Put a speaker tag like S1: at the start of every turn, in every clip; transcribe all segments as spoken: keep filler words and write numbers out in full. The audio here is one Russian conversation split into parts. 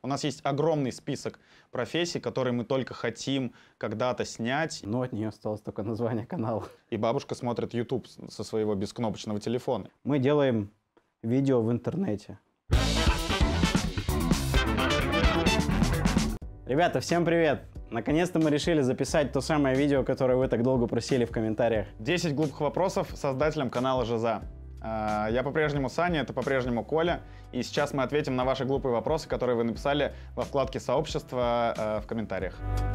S1: У нас есть огромный список профессий, которые мы только хотим когда-то снять.
S2: Но от нее осталось только название канала.
S1: И бабушка смотрит YouTube со своего бескнопочного телефона.
S2: Мы делаем видео в интернете. Ребята, всем привет! Наконец-то мы решили записать то самое видео, которое вы так долго просили в комментариях.
S1: десять глупых вопросов создателям канала Жиза. Я по-прежнему Саня, это по-прежнему Коля. И сейчас мы ответим на ваши глупые вопросы, которые вы написали во вкладке «Сообщество» в комментариях.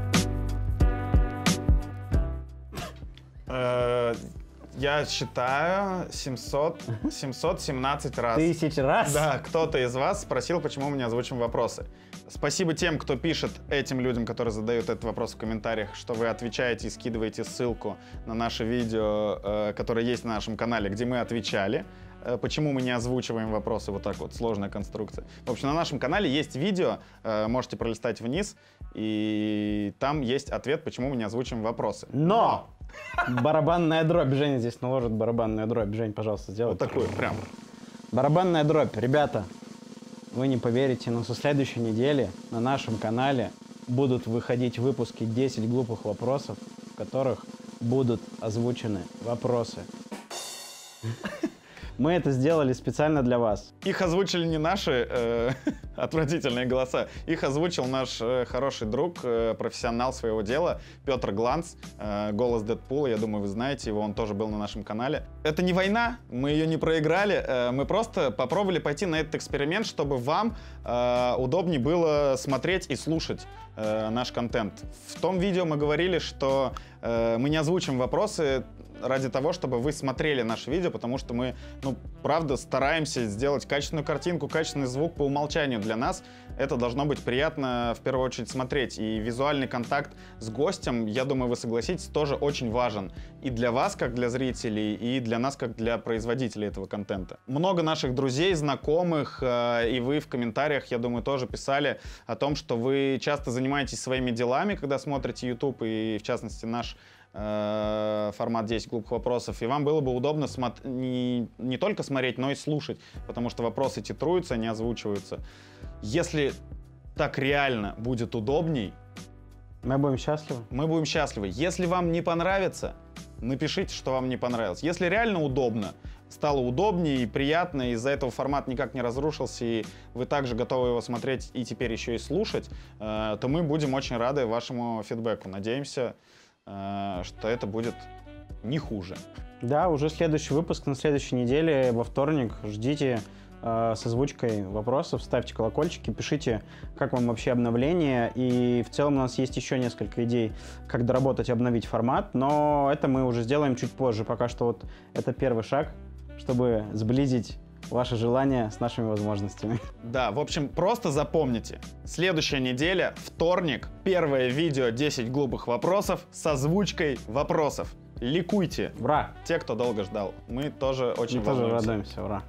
S1: Я считаю семьсот семнадцать раз.
S2: Тысяч раз?
S1: Да, кто-то из вас спросил, почему мы не озвучим вопросы. Спасибо тем, кто пишет этим людям, которые задают этот вопрос в комментариях, что вы отвечаете и скидываете ссылку на наше видео, которое есть на нашем канале, где мы отвечали. Почему мы не озвучиваем вопросы, вот так вот, сложная конструкция. В общем, на нашем канале есть видео, можете пролистать вниз, и там есть ответ, почему мы не озвучиваем вопросы.
S2: Но! Барабанная дробь. Женя здесь наложит барабанную дробь. Жень, пожалуйста, сделай.
S1: Вот такую, прям.
S2: Барабанная дробь. Ребята, вы не поверите, но со следующей недели на нашем канале будут выходить выпуски десять глупых вопросов, в которых будут озвучены вопросы. Мы это сделали специально для вас.
S1: Их озвучили не наши э, отвратительные голоса, их озвучил наш э, хороший друг, э, профессионал своего дела, Петр Гланц, э, голос Дэдпула, я думаю, вы знаете его, он тоже был на нашем канале. Это не война, мы ее не проиграли, э, мы просто попробовали пойти на этот эксперимент, чтобы вам э, удобнее было смотреть и слушать э, наш контент. В том видео мы говорили, что э, мы не озвучим вопросы ради того, чтобы вы смотрели наше видео, потому что мы, ну, правда, стараемся сделать качественную картинку, качественный звук по умолчанию. Для нас это должно быть приятно в первую очередь смотреть. И визуальный контакт с гостем, я думаю, вы согласитесь, тоже очень важен. И для вас, как для зрителей, и для нас, как для производителей этого контента. Много наших друзей, знакомых, э, и вы в комментариях, я думаю, тоже писали о том, что вы часто занимаетесь своими делами, когда смотрите YouTube, и в частности наш формат десять глупых вопросов, и вам было бы удобно не, не только смотреть, но и слушать, потому что вопросы титруются, не озвучиваются. Если так реально будет удобней,
S2: мы будем счастливы.
S1: Мы будем счастливы. Если вам не понравится, напишите, что вам не понравилось. Если реально удобно, стало удобнее и приятно, из-за этого формат никак не разрушился, и вы также готовы его смотреть и теперь еще и слушать, то мы будем очень рады вашему фидбэку. Надеемся, что это будет не хуже.
S2: Да, уже следующий выпуск на следующей неделе, во вторник. Ждите э, с озвучкой вопросов, ставьте колокольчики, пишите, как вам вообще обновление. И в целом у нас есть еще несколько идей, как доработать, обновить формат, но это мы уже сделаем чуть позже. Пока что вот это первый шаг, чтобы сблизить ваши желания с нашими возможностями.
S1: Да, в общем, просто запомните. Следующая неделя, вторник, первое видео десять глупых вопросов с озвучкой вопросов. Ликуйте.
S2: Ура!
S1: Те, кто долго ждал. Мы тоже очень
S2: Мы тоже
S1: волнуемся.
S2: радуемся, ура!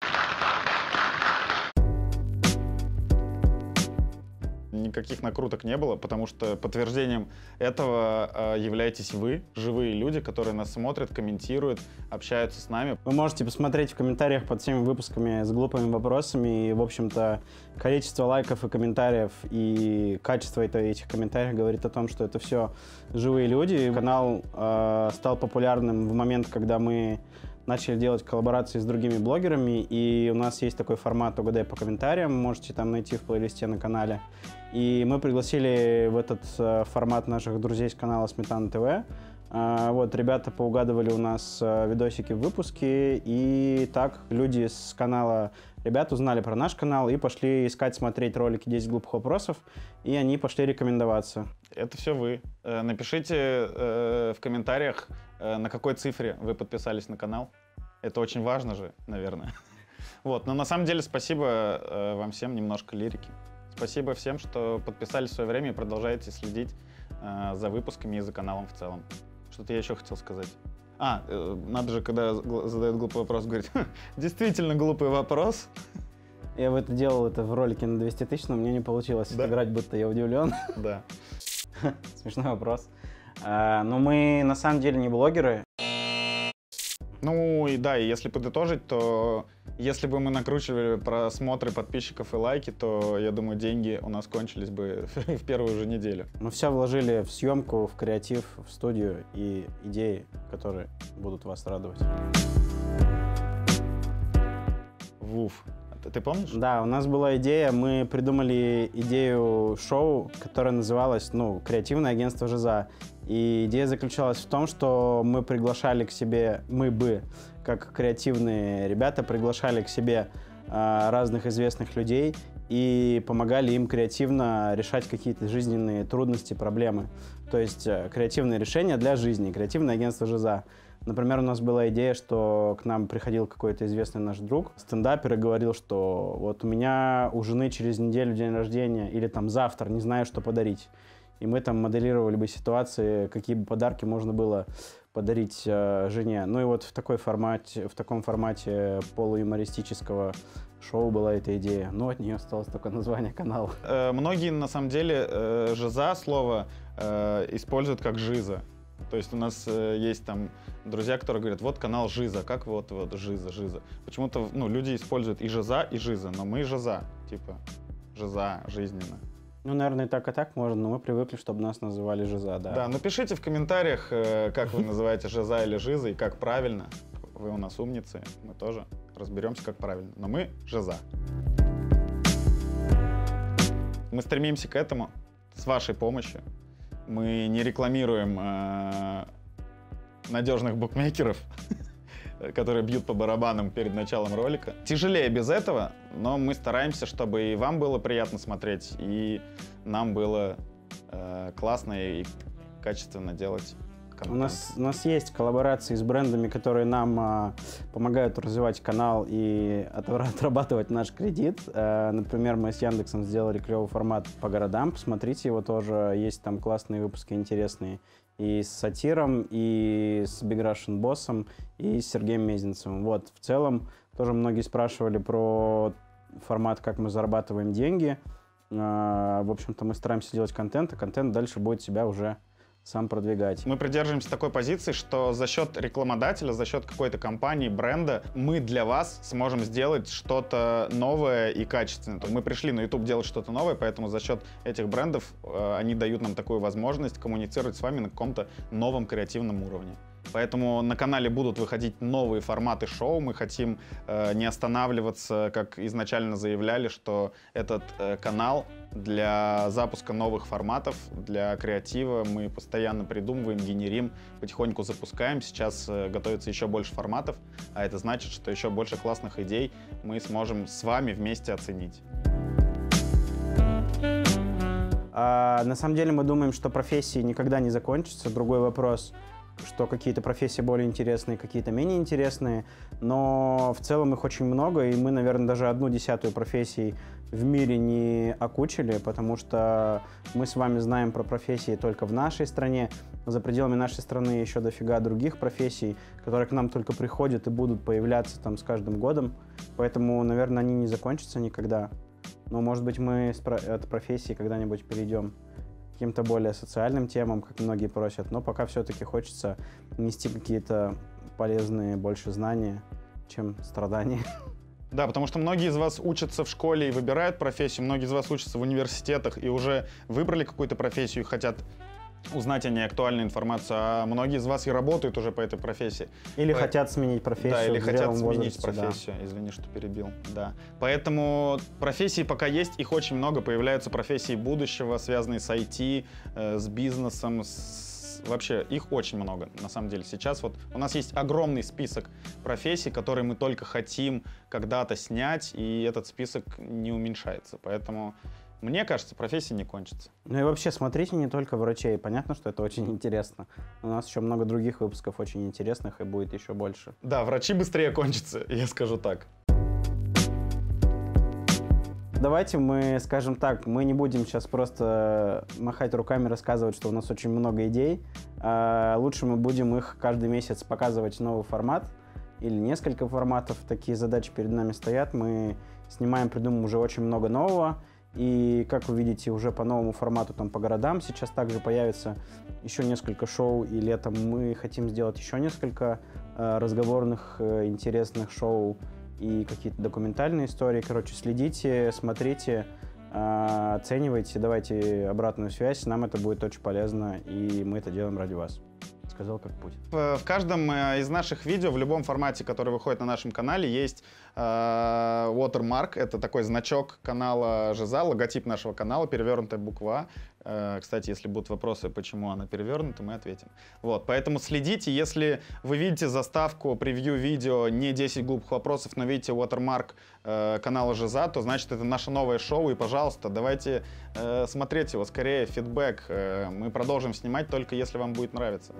S1: Никаких накруток не было, потому что подтверждением этого э, являетесь вы, живые люди, которые нас смотрят, комментируют, общаются с нами.
S2: Вы можете посмотреть в комментариях под всеми выпусками с глупыми вопросами, и, в общем-то, количество лайков и комментариев, и качество этих комментариев говорит о том, что это все живые люди. Канал э, стал популярным в момент, когда мы начали делать коллаборации с другими блогерами, и у нас есть такой формат «Угадай по комментариям», можете там найти в плейлисте на канале. И мы пригласили в этот э, формат наших друзей с канала Сметана ТВ. Э, вот, ребята поугадывали у нас э, видосики в выпуске, и так люди с канала ребят узнали про наш канал и пошли искать, смотреть ролики десять глупых вопросов, и они пошли рекомендоваться.
S1: Это все вы. Э, напишите э, в комментариях, э, на какой цифре вы подписались на канал. Это очень важно же, наверное. Вот, но на самом деле спасибо э, вам всем, немножко лирики. Спасибо всем, что подписались в свое время и продолжаете следить э, за выпусками и за каналом в целом. Что-то я еще хотел сказать. А, э, надо же, когда задают глупый вопрос, говорить, действительно глупый вопрос.
S2: Я в это делал это в ролике на двести тысяч, но мне не получилось
S1: да?
S2: играть, будто я удивлен.
S1: Да.
S2: Смешной вопрос. А, но мы на самом деле не блогеры.
S1: Ну и да, и если подытожить, то если бы мы накручивали просмотры подписчиков и лайки, то, я думаю, деньги у нас кончились бы в первую же неделю.
S2: Мы все вложили в съемку, в креатив, в студию и идеи, которые будут вас радовать.
S1: Вуф. Ты помнишь?
S2: Да, у нас была идея, мы придумали идею шоу, которая называлась, ну, «Креативное агентство Жиза». И идея заключалась в том, что мы приглашали к себе, мы бы, как креативные ребята, приглашали к себе э, разных известных людей и помогали им креативно решать какие-то жизненные трудности, проблемы. То есть э, креативные решения для жизни, креативное агентство Жиза. Например, у нас была идея, что к нам приходил какой-то известный наш друг, стендапер, и говорил, что вот у меня у жены через неделю день рождения или там завтра, не знаю, что подарить. И мы там моделировали бы ситуации, какие бы подарки можно было подарить э, жене. Ну и вот в, такой формате, в таком формате полуюмористического шоу была эта идея. Но от нее осталось только название канала.
S1: Э, многие, на самом деле, э, «Жиза» слово э, используют как «жиза». То есть у нас э, есть там друзья, которые говорят, вот канал Жиза, как вот, вот Жиза, Жиза. Почему-то ну, люди используют и Жиза, и Жиза, но мы Жиза, типа Жиза, жизненно.
S2: Ну, наверное, и так, и так можно, но мы привыкли, чтобы нас называли Жиза, да.
S1: Да, напишите в комментариях, э, как вы называете Жиза или Жиза, и как правильно. Вы у нас умницы, мы тоже разберемся, как правильно. Но мы Жиза. Мы стремимся к этому с вашей помощью. Мы не рекламируем э, надежных букмекеров, которые бьют по барабанам перед началом ролика. Тяжелее без этого, но мы стараемся, чтобы и вам было приятно смотреть, и нам было э, классно и качественно делать контент.
S2: У нас, у нас есть коллаборации с брендами, которые нам а, помогают развивать канал и отрабатывать наш кредит. А, например, мы с Яндексом сделали клевый формат по городам. Посмотрите его тоже. Есть там классные выпуски, интересные. И с Сатиром, и с Big Russian Boss'ом, и с Сергеем Мезенцевым. Вот, в целом, тоже многие спрашивали про формат, как мы зарабатываем деньги. А, в общем-то, мы стараемся делать контент, а контент дальше будет себя уже сам продвигать.
S1: Мы придерживаемся такой позиции, что за счет рекламодателя, за счет какой-то компании, бренда, мы для вас сможем сделать что-то новое и качественное. Мы пришли на YouTube делать что-то новое, поэтому за счет этих брендов э, они дают нам такую возможность коммуницировать с вами на каком-то новом креативном уровне. Поэтому на канале будут выходить новые форматы шоу. Мы хотим э, не останавливаться, как изначально заявляли, что этот э, канал для запуска новых форматов, для креатива. Мы постоянно придумываем, генерим, потихоньку запускаем. Сейчас э, готовится еще больше форматов, а это значит, что еще больше классных идей мы сможем с вами вместе оценить.
S2: А, на самом деле мы думаем, что профессии никогда не закончатся. Другой вопрос, что какие-то профессии более интересные, какие-то менее интересные, но в целом их очень много, и мы, наверное, даже одну десятую профессий в мире не окучили, потому что мы с вами знаем про профессии только в нашей стране, за пределами нашей страны еще дофига других профессий, которые к нам только приходят и будут появляться там с каждым годом, поэтому, наверное, они не закончатся никогда, но, может быть, мы от профессии когда-нибудь перейдем к каким-то более социальным темам, как многие просят, но пока все-таки хочется нести какие-то полезные больше знания, чем страдания.
S1: Да, потому что многие из вас учатся в школе и выбирают профессию, многие из вас учатся в университетах и уже выбрали какую-то профессию и хотят узнать о ней актуальную информацию, а многие из вас и работают уже по этой профессии.
S2: Или
S1: по...
S2: хотят сменить профессию.
S1: Да, или хотят сменить
S2: возрасте,
S1: профессию.
S2: Да.
S1: Извини, что перебил. Да. Поэтому профессии пока есть, их очень много. Появляются профессии будущего, связанные с ай ти, э, с бизнесом, с... вообще их очень много, на самом деле. Сейчас вот у нас есть огромный список профессий, которые мы только хотим когда-то снять, и этот список не уменьшается. Поэтому мне кажется, профессия не кончится.
S2: Ну и вообще, смотрите не только врачей. Понятно, что это очень интересно. У нас еще много других выпусков очень интересных, и будет еще больше.
S1: Да, врачи быстрее кончатся, я скажу так.
S2: Давайте мы скажем так, мы не будем сейчас просто махать руками, рассказывать, что у нас очень много идей. А лучше мы будем их каждый месяц показывать новый формат или несколько форматов. Такие задачи перед нами стоят. Мы снимаем, придумываем уже очень много нового. И, как вы видите, уже по новому формату, там, по городам сейчас также появится еще несколько шоу, и летом мы хотим сделать еще несколько э, разговорных, э, интересных шоу и какие-то документальные истории. Короче, следите, смотрите, э, оценивайте, давайте обратную связь, нам это будет очень полезно, и мы это делаем ради вас. Сказал, как Путин.
S1: В каждом из наших видео, в любом формате, который выходит на нашем канале, есть э, watermark. Это такой значок канала Жиза, логотип нашего канала, перевернутая буква А. Э, кстати, если будут вопросы, почему она перевернута, мы ответим. Вот, поэтому следите. Если вы видите заставку, превью видео, не десять глупых вопросов, но видите watermark э, канала Жиза, то значит, это наше новое шоу. И, пожалуйста, давайте э, смотреть его скорее, фидбэк. Э, мы продолжим снимать, только если вам будет нравиться.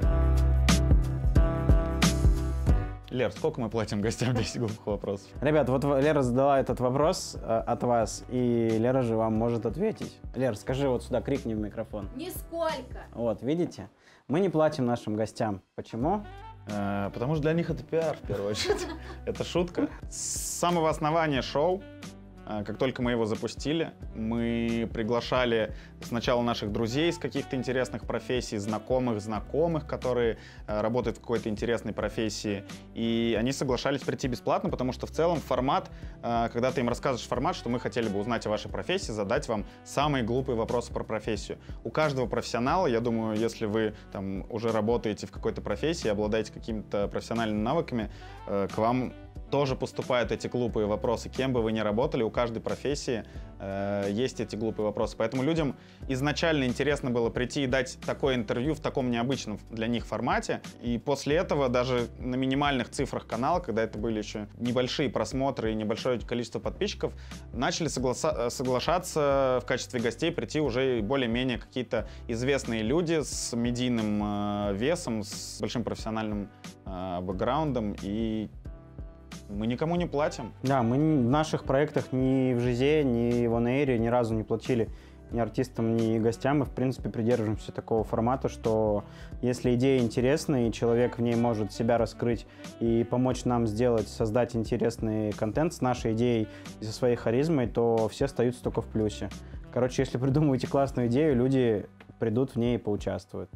S1: Лер, сколько мы платим гостям десять глупых вопросов?
S2: Ребят, вот Лера задала этот вопрос э, от вас, и Лера же вам может ответить. Лер, скажи вот сюда, крикни в микрофон.
S3: Нисколько.
S2: Вот, видите? Мы не платим нашим гостям. Почему?
S1: Э, потому что для них это пиар, в первую очередь. Это шутка. С самого основания шоу, как только мы его запустили, мы приглашали сначала наших друзей из каких-то интересных профессий, знакомых знакомых, которые э, работают в какой-то интересной профессии, и они соглашались прийти бесплатно, потому что в целом формат, э, когда ты им рассказываешь формат, что мы хотели бы узнать о вашей профессии, задать вам самые глупые вопросы про профессию. У каждого профессионала, я думаю, если вы там уже работаете в какой-то профессии, обладаете какими-то профессиональными навыками, э, к вам тоже поступают эти глупые вопросы. Кем бы вы ни работали, у каждой профессии э, есть эти глупые вопросы. Поэтому людям изначально интересно было прийти и дать такое интервью в таком необычном для них формате. И после этого даже на минимальных цифрах канала, когда это были еще небольшие просмотры и небольшое количество подписчиков, начали согласа- соглашаться в качестве гостей прийти уже более-менее какие-то известные люди с медийным э, весом, с большим профессиональным э, бэкграундом, и мы никому не платим.
S2: Да, мы в наших проектах ни в Жизе, ни в OnAir ни разу не платили ни артистам, ни гостям. Мы, в принципе, придерживаемся такого формата, что если идея интересная, и человек в ней может себя раскрыть и помочь нам сделать, создать интересный контент с нашей идеей и со своей харизмой, то все остаются только в плюсе. Короче, если придумываете классную идею, люди придут в ней и поучаствуют.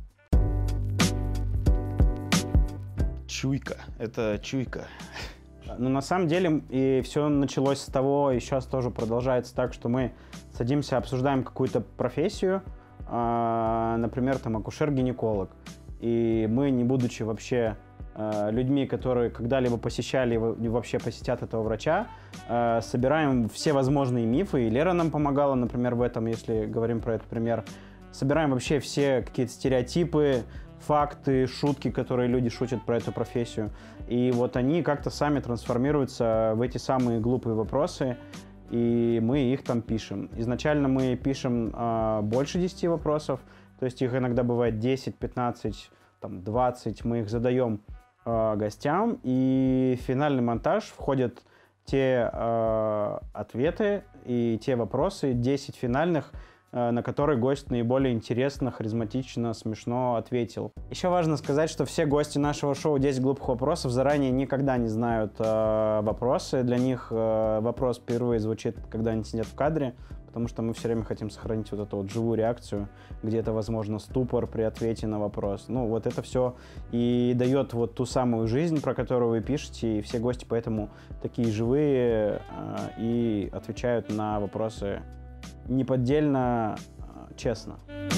S1: Чуйка. Это чуйка.
S2: Ну, на самом деле, и все началось с того, и сейчас тоже продолжается так, что мы садимся, обсуждаем какую-то профессию, э, например, там, акушер-гинеколог. И мы, не будучи вообще э, людьми, которые когда-либо посещали и вообще посетят этого врача, э, собираем все возможные мифы, и Лера нам помогала, например, в этом, если говорим про этот пример. Собираем вообще все какие-то стереотипы, факты, шутки, которые люди шутят про эту профессию. И вот они как-то сами трансформируются в эти самые глупые вопросы, и мы их там пишем. Изначально мы пишем э, больше десяти вопросов, то есть их иногда бывает десять, пятнадцать, там, двадцать, мы их задаем э, гостям, и в финальный монтаж входят те э, ответы и те вопросы, десять финальных, на который гость наиболее интересно, харизматично, смешно ответил. Еще важно сказать, что все гости нашего шоу «десять глупых вопросов» заранее никогда не знают э, вопросы. Для них э, вопрос впервые звучит, когда они сидят в кадре, потому что мы все время хотим сохранить вот эту вот живую реакцию, где-то, возможно, ступор при ответе на вопрос. Ну, вот это все и дает вот ту самую жизнь, про которую вы пишете, и все гости поэтому такие живые э, и отвечают на вопросы неподдельно, честно.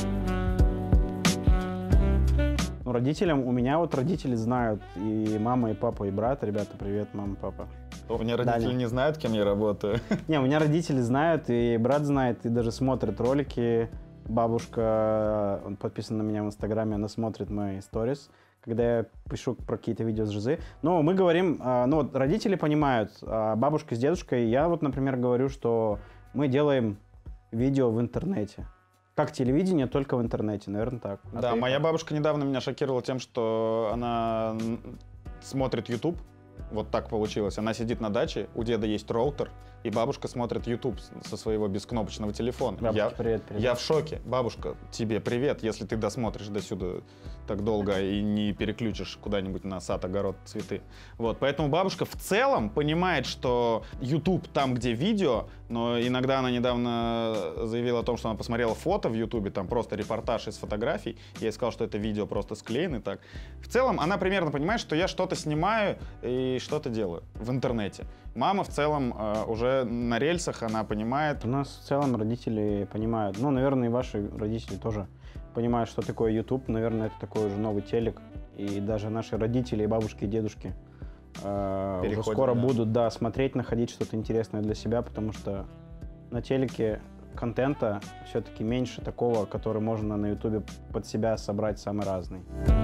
S2: Ну, родителям, у меня вот родители знают, и мама, и папа, и брат. Ребята, привет, мама, папа.
S1: У меня родители
S2: Далее.
S1: не знают, кем я работаю.
S2: Не, у меня родители знают, и брат знает, и даже смотрит ролики. Бабушка, он подписан на меня в Инстаграме, она смотрит мои сторис, когда я пишу про какие-то видео с Жизы. Но мы говорим, ну вот родители понимают, а бабушка с дедушкой, я вот, например, говорю, что мы делаем видео в интернете. Как телевидение, только в интернете, наверное, так. А
S1: Да,
S2: ты?
S1: моя бабушка недавно меня шокировала тем, что она смотрит YouTube. Вот так получилось. Она сидит на даче, у деда есть роутер, и бабушка смотрит YouTube со своего бескнопочного телефона.
S2: Бабушке
S1: я,
S2: привет, привет.
S1: Я в шоке. Бабушка, тебе привет, если ты досмотришь до сюда так долго и не переключишь куда-нибудь на сад, огород, цветы. Вот, поэтому бабушка в целом понимает, что YouTube, там, где видео, но иногда она недавно заявила о том, что она посмотрела фото в Ютубе, там просто репортаж из фотографий. Я ей сказал, что это видео просто склеено так. В целом, она примерно понимает, что я что-то снимаю и что-то делаю в интернете. Мама в целом э, уже на рельсах, она понимает.
S2: У нас в целом родители понимают, ну, наверное, и ваши родители тоже понимают, что такое YouTube. Наверное, это такой уже новый телек. И даже наши родители, и бабушки, и дедушки э, уже скоро да. будут да, смотреть, находить что-то интересное для себя, потому что на телеке контента все-таки меньше такого, который можно на YouTube под себя собрать самый разный.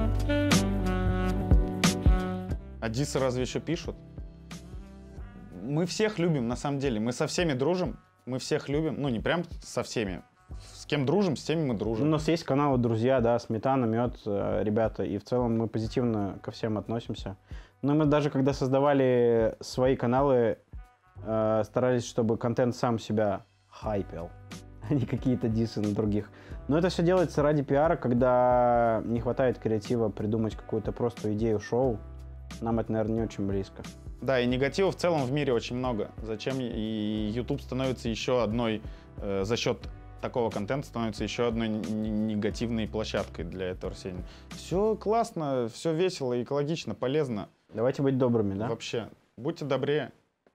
S1: А дисы разве еще пишут? Мы всех любим, на самом деле. Мы со всеми дружим, мы всех любим. Ну, не прям со всеми. С кем дружим, с теми мы дружим.
S2: У нас есть каналы «Друзья», да, «Сметана», «Мед», ребята, и в целом мы позитивно ко всем относимся. Но мы даже когда создавали свои каналы, э, старались, чтобы контент сам себя хайпил, а не какие-то дисы на других. Но это все делается ради пиара, когда не хватает креатива придумать какую-то просто идею шоу. Нам это, наверное, не очень близко.
S1: Да, и негатива в целом в мире очень много. Зачем и YouTube становится еще одной, э, за счет такого контента становится еще одной негативной площадкой для этого всего. Все классно, все весело, экологично, полезно.
S2: Давайте быть добрыми, да?
S1: Вообще, будьте добрее.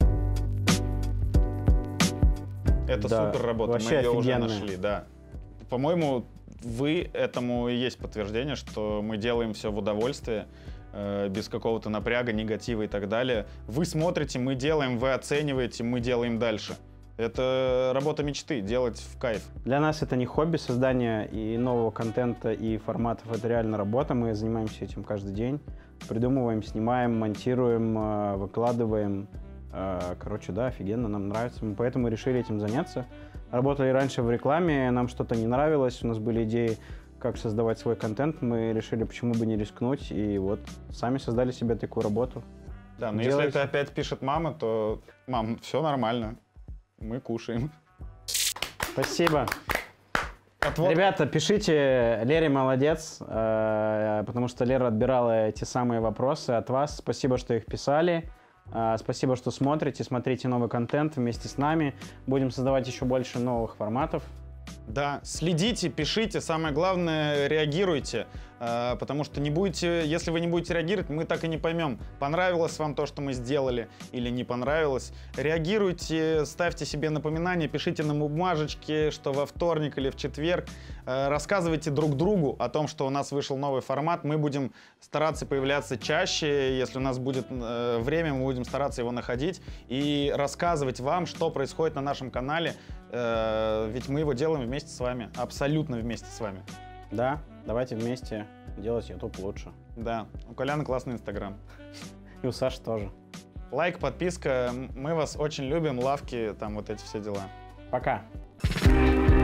S1: Это
S2: да,
S1: супер работа, мы ее
S2: офигенная.
S1: уже нашли, да. По-моему, вы этому и есть подтверждение, что мы делаем все в удовольствие, э, без какого-то напряга, негатива и так далее. Вы смотрите, мы делаем, вы оцениваете, мы делаем дальше. Это работа мечты, делать в кайф.
S2: Для нас это не хобби, создание и нового контента, и форматов. Это реально работа. Мы занимаемся этим каждый день. Придумываем, снимаем, монтируем, выкладываем. Короче, да, офигенно, нам нравится. Мы поэтому решили этим заняться. Работали раньше в рекламе, нам что-то не нравилось. У нас были идеи, как создавать свой контент. Мы решили, почему бы не рискнуть. И вот сами создали себе такую работу.
S1: Да, но Делайте. Если это опять пишет мама, то мам, все нормально. Мы кушаем.
S2: Спасибо. Вот. Ребята, пишите, Лере молодец, э, потому что Лера отбирала эти самые вопросы от вас. Спасибо, что их писали. Э, спасибо, что смотрите, смотрите новый контент вместе с нами. Будем создавать еще больше новых форматов.
S1: Да, следите, пишите, самое главное, реагируйте, э, потому что не будете, если вы не будете реагировать, мы так и не поймем, понравилось вам то, что мы сделали, или не понравилось. Реагируйте, ставьте себе напоминания, пишите на бумажечке, что во вторник или в четверг, э, рассказывайте друг другу о том, что у нас вышел новый формат, мы будем стараться появляться чаще, если у нас будет э, время, мы будем стараться его находить и рассказывать вам, что происходит на нашем канале, э, ведь мы его делаем вместе с вами, абсолютно вместе с вами.
S2: Да, давайте вместе делать YouTube лучше.
S1: Да, у Коляна классный Инстаграм.
S2: И у Саши тоже.
S1: Лайк, подписка, мы вас очень любим, лавки, там вот эти все дела.
S2: Пока.